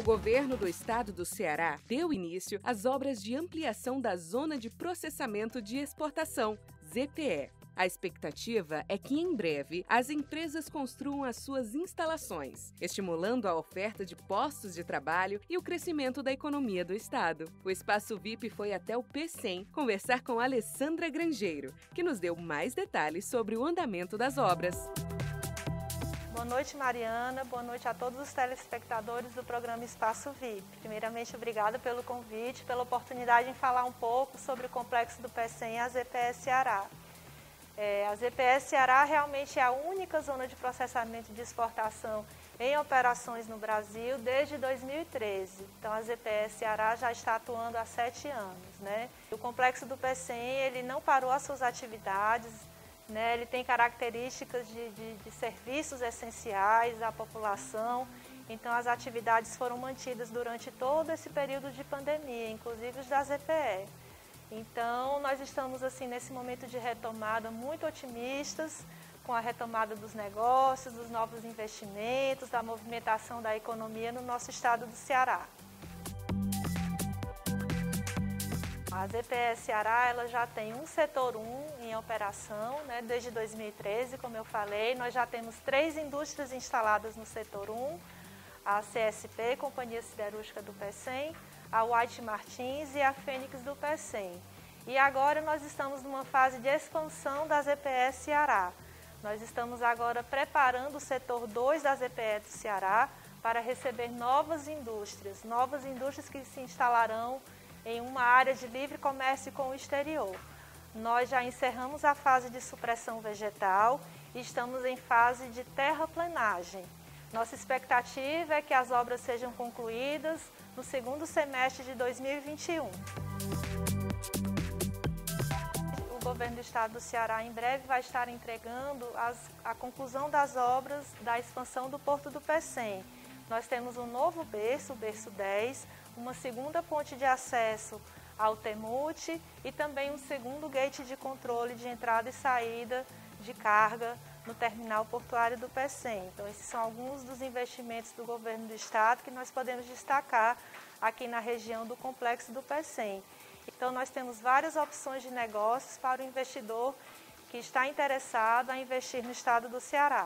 governo do estado do Ceará deu início às obras de ampliação da Zona de Processamento de Exportação, ZPE. A expectativa é que, em breve, as empresas construam as suas instalações, estimulando a oferta de postos de trabalho e o crescimento da economia do estado. O Espaço VIP foi até o PCEM conversar com Alessandra Grangeiro, que nos deu mais detalhes sobre o andamento das obras. Boa noite, Mariana. Boa noite a todos os telespectadores do programa Espaço VIP. Primeiramente, obrigada pelo convite, pela oportunidade de falar um pouco sobre o complexo do PCEM e a ZPE Ceará. A ZPE Ceará realmente é a única zona de processamento de exportação em operações no Brasil desde 2013. Então, a ZPE Ceará já está atuando há 7 anos, né? O complexo do PCEM, ele não parou as suas atividades, né? Ele tem características de serviços essenciais à população. Então, as atividades foram mantidas durante todo esse período de pandemia, inclusive os da ZPE. Então, nós estamos assim nesse momento de retomada muito otimistas com a retomada dos negócios, dos novos investimentos, da movimentação da economia no nosso estado do Ceará. A ZPE Ceará ela já tem um setor 1 em operação, né? Desde 2013, como eu falei, nós já temos 3 indústrias instaladas no setor 1, a CSP, Companhia Siderúrgica do PCEM, a White Martins e a Fênix do PCEM. E agora nós estamos numa fase de expansão da ZPE Ceará. Nós estamos agora preparando o setor 2 da ZPE do Ceará para receber novas indústrias que se instalarão em uma área de livre comércio com o exterior. Nós já encerramos a fase de supressão vegetal e estamos em fase de terraplenagem. Nossa expectativa é que as obras sejam concluídas no segundo semestre de 2021. O governo do estado do Ceará em breve vai estar entregando a conclusão das obras da expansão do Porto do PCEM. Nós temos um novo berço, o berço 10, uma segunda ponte de acesso ao Temute e também um segundo gate de controle de entrada e saída de carga no terminal portuário do PCEM. Então, esses são alguns dos investimentos do governo do estado que nós podemos destacar aqui na região do complexo do PCEM. Então, nós temos várias opções de negócios para o investidor que está interessado a investir no estado do Ceará.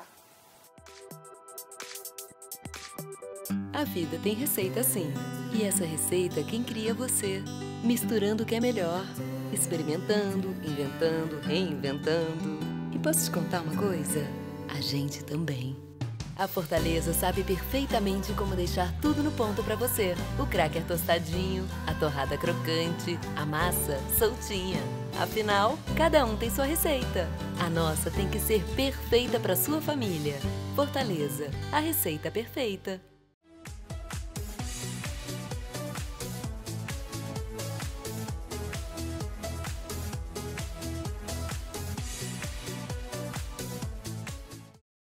A vida tem receita sim, e essa receita quem cria é você, misturando o que é melhor, experimentando, inventando, reinventando. E posso te contar uma coisa? A gente também. A Fortaleza sabe perfeitamente como deixar tudo no ponto para você. O cracker tostadinho, a torrada crocante, a massa soltinha. Afinal, cada um tem sua receita. A nossa tem que ser perfeita para sua família. Fortaleza, a receita perfeita.